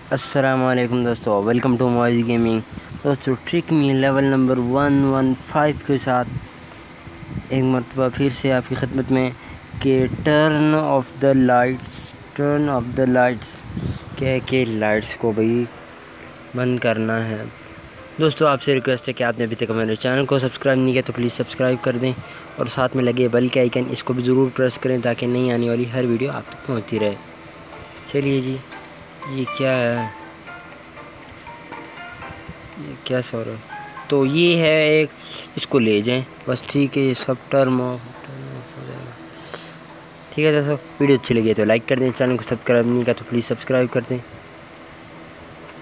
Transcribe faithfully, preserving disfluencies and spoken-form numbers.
अस्सलाम वालेकुम दोस्तों, वेलकम टू मॉइज़ गेमिंग। दोस्तों ट्रिक मी level number one one five के साथ एक मरतबा फिर से आपकी खिदमत में कि turn off the lights turn off the lights क्या के लाइट्स को भाई बंद करना है। दोस्तों आपसे रिक्वेस्ट है कि आपने अभी तक हमारे चैनल को सब्सक्राइब नहीं किया तो प्लीज़ सब्सक्राइब कर दें और साथ में लगे बेल के आइकन इसको भी ज़रूर प्रेस करें ताकि नई आने वाली हर वीडियो आप तक पहुँचती रहे। चलिए जी, ये क्या है, ये क्या सो रहा है? तो ये है एक, इसको ले जाएं बस, ठीक है। ये सब टर्म ऑफ ठीक है दोस्तों, वीडियो अच्छी लगी है तो लाइक कर दें, चैनल को सब्सक्राइब नहीं किया तो प्लीज़ सब्सक्राइब कर दें।